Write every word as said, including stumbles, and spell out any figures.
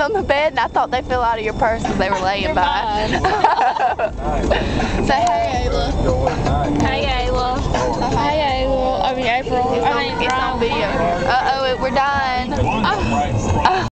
on the bed, and I thought they fell out of your purse because they were laying by. Say hey, Ayla. Hey, Ayla. Hey, Ayla. I mean, April. It's I on, mean, it's on video. Uh oh, we're dying.